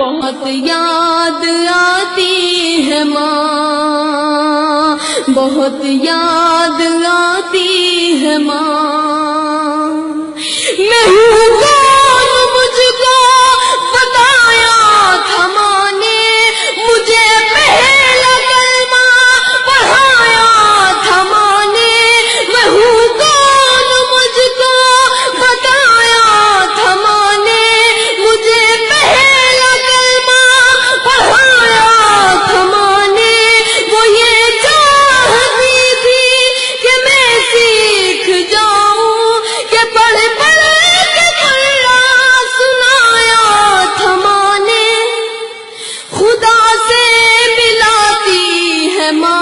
بہت یاد آتی ہے ماں، بہت یاد آتی ہے ماں، میں ہوں کون مجھ کو بتایا تھا ماں نے، مجھے پہلا کلمہ پڑھایا تھا ماں نے، میں ہوں کون مجھ کو بتایا تھا ماں نے، مجھے پہلا کلمہ پڑھایا تھا ماں نے، وہ یہ چاہتی تھی کہ میں سیکھ جاؤں، کہ پڑھ پڑھ کے پڑھنا سنایا تھا ماں نے، خدا سے ملاتی ہے ماں،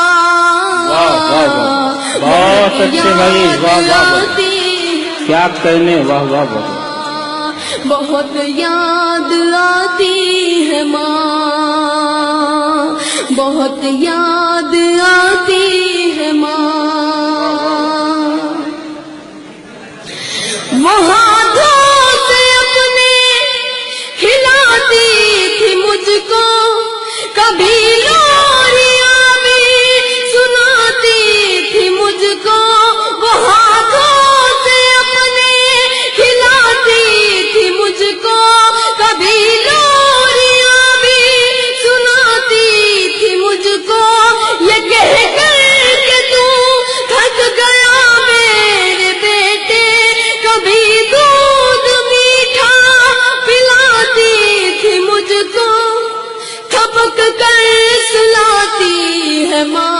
بہت اچھے بھائی، واہ واہ کیا کہنے، واہ واہ واہ، بہت یاد آتی ہے ماں، بہت یاد آتی ہے ماں، وہ ہاتھوں سے اپنے کھلاتی تھی مجھ کو، کبھی لوریاں بھی سناتی تھی مجھ کو، وہ ہاتھوں سے اپنے کھلاتی تھی مجھ کو، کبھی لوریاں بھی سناتی تھی مجھ کو، یہ کہہ کر کہ تو تھک گیا میرے بیٹے، کبھی دودھ میٹھا پلاتی تھی مجھ کو، تھپک کر سلاتی ہے ماں،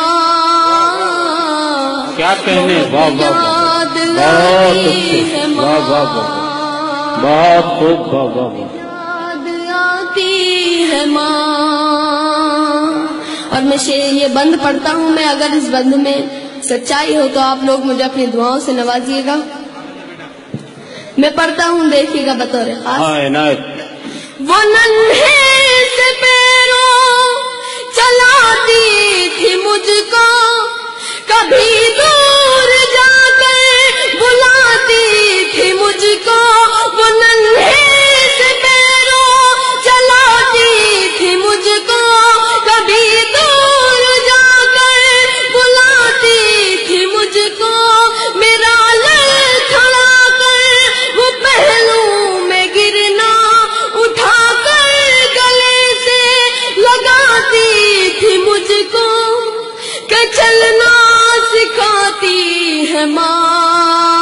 کیا کہنے، واہ واہ واہ، یاد بہت آتی اچھے، ہے واہ واہ واہ، بہت خوب، واہ واہ واہ، یاد آتی ہے ماں۔ اور میں یہ بند پڑھتا ہوں، میں اگر اس بند میں سچائی ہو تو آپ لوگ مجھے اپنی دعاؤں سے نوازیے گا۔ میں پڑھتا ہوں، دیکھیے گا بطور خاص۔ ہاں عنایت، وہ ننھے سے پیروں چلاتی تھی مجھ کو، کبھی دور جا کر بلاتی تھی مجھ کو، وہ ننھے سے پیروں چلاتی تھی مجھ کو، کبھی دور جا کر بلاتی تھی مجھ کو، میرا لڑکھڑا کر وہ پہلو میں گرنا اٹھا کر گلے سے لگاتی تھی مجھ کو، کہ چلنا سکھاتی ہے ماں،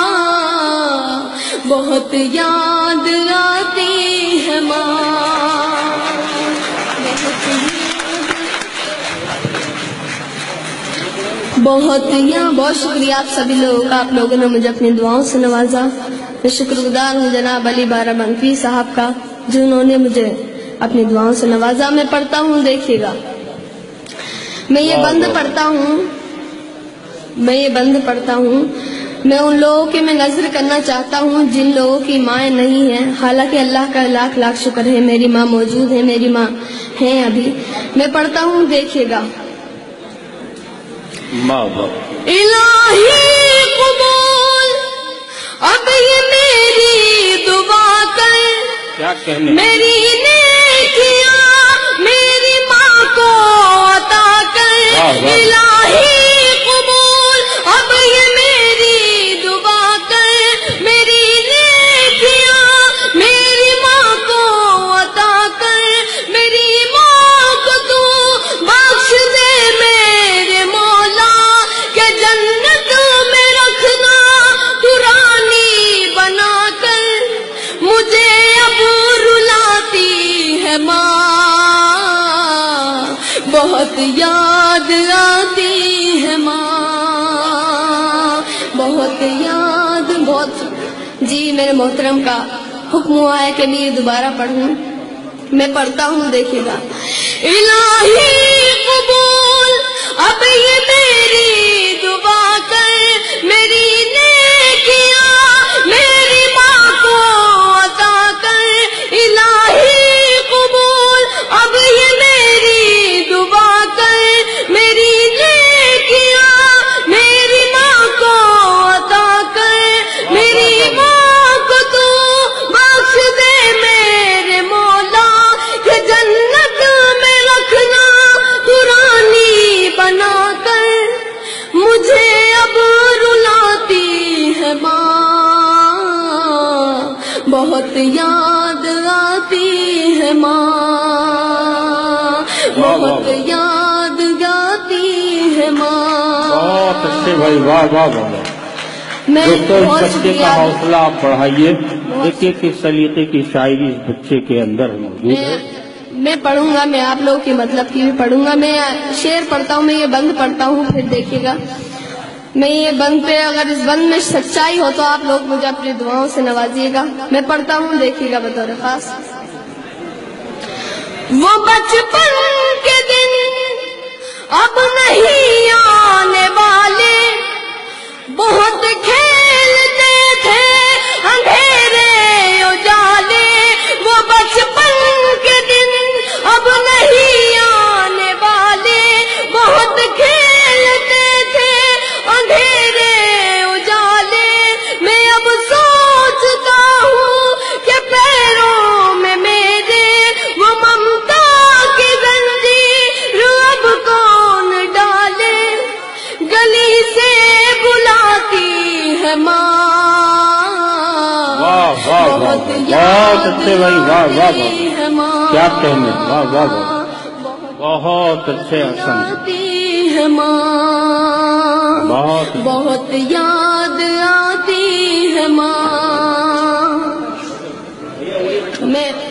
بہت یاد آتی ہے ماں، بہت شکریہ آپ سبھی لوگوں کا، آپ لوگوں نے مجھے اپنی دعاؤں سے نوازا۔ میں شکر گزار ہوں جناب علی بارہ منفی صاحب کا، جنہوں نے مجھے اپنی دعاؤں سے نوازا۔ میں پڑھتا ہوں، دیکھیے گا، میں یہ بند پڑھتا ہوں، میں ان لوگوں کی میں نظر کرنا چاہتا ہوں جن لوگوں کی مائیں نہیں ہیں، حالانکہ اللہ کا لاکھ لاکھ شکر ہے میری ماں موجود ہے، میری ماں ہیں ابھی۔ میں پڑھتا ہوں، دیکھیے گا۔ الہی قبول اب یہ میری دعا کر، کیا کہنے، میری نیکیاں میری ماں کو عطا کر، الہی قبول اب یہ میری دعا کر، میری نیکیاں میری ماں کو عطا کر، میری ماں کو تو بخش دے میرے مولا، کہ جنت میں رکھنا قرآنی بنا کر، مجھے اب رلاتی ہے ماں، بہت یاد آتی ہے ماں، بہت یاد، بہت جی میرے محترم کا حکم ہوا ہے کہ میں یہ دوبارہ پڑھوں۔ میں پڑھتا ہوں، دیکھیے گا۔ الہی قبول اب یہ میری دعا کر، میری نیکیاں میری ماں کو عطا کر، الہی قبول اب یہ میری دعا کر، میری نیکیاں میری ماں کو عطا کر، میری ماں کو تو بخش دے میرے مولا، کہ بہت یاد آتی ہے ماں، بہت یاد آتی ہے ماں۔ بہت اچھے بھائی، واہ واہ واہ۔ دوستوں اس بچے کا حوصلہ آپ بڑھائیے، دیکھیے کس سلیقے کی شاعری اس بچے کے اندر موجود ہے۔ میں پڑھوں گا، میں آپ لوگوں کے مطلب کی بھی پڑھوں گا۔ میں شعر پڑھتا ہوں، میں یہ بند پڑھتا ہوں، پھر دیکھیے گا میں یہ بند پہ اگر اس بند میں سچائی ہو تو آپ لوگ مجھے اپنی دعاؤں سے نوازیے گا۔ میں پڑھتا ہوں، دیکھیے گا بطور خاص۔ وہ بچپن کے دن اب نہیں آنے والے، بہت کھیلتے تھے اندھیرے اجالے۔ وہ بچپن کے دن اب نہیں آنے والے، بہت کھیلتے تھے اندھیرے اجالے۔ میں اب سوچتا ہوں کہ پیروں میں میرے وہ ممتا کی زنجیر اب کون ڈالے۔ گلی سے بلاتی ہے ماں، بہت یاد اچھے بھائی، واہ واہ آتی ہے ماں، کیا کہنے، واہ واہ واہ، بہت اچھے حسن، آتی ہے ماں، بہت یاد آتی ہے ماں۔ میں